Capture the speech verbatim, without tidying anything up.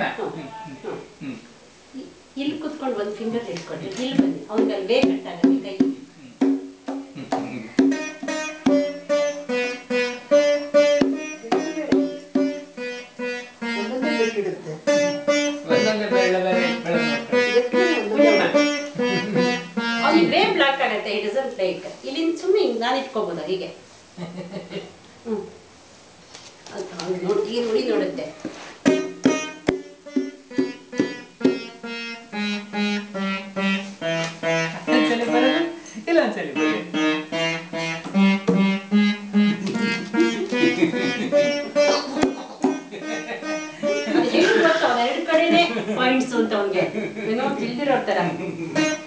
ಇಲ್ಲಿ ಕುತ್ಕೊಂಡು ಒಂದು ಫಿಂಗರ್ ಇಟ್ಕೊಳ್ರಿ, ಇಲ್ಲಿ ಬನ್ನಿ, ಅವ್ನಿಗೆ ಅಲ್ಲಿ ಬೇಗ ಕಟ್ಟಾಗಲಿ ಕೈ. ಅವ್ನಿಗೆ ಬ್ರೇನ್ ಬ್ಲಾಕ್ ಆಗತ್ತೆ, ಇಟ್ ಡಸಂಟ್ ಲೈಕ್. ಇಲ್ಲಿಂದ ಸುಮ್ಮನೆ ಹಿಂಗೆ ನಾನು ಇಟ್ಕೋಬೋದ ಹೀಗೆ. ಹ್ಞೂ ಅದು ನೋಡಿ ಈಗ ನುಡಿ ನೋಡುತ್ತೆ. ಎರಡು ಕಡೆನೆ ಪಾಯಿಂಟ್ಸ್ ಅಂತ ಅವ್ನಿಗೆ ಏನೋ ತಿಳಿದಿರೋ ಥರ.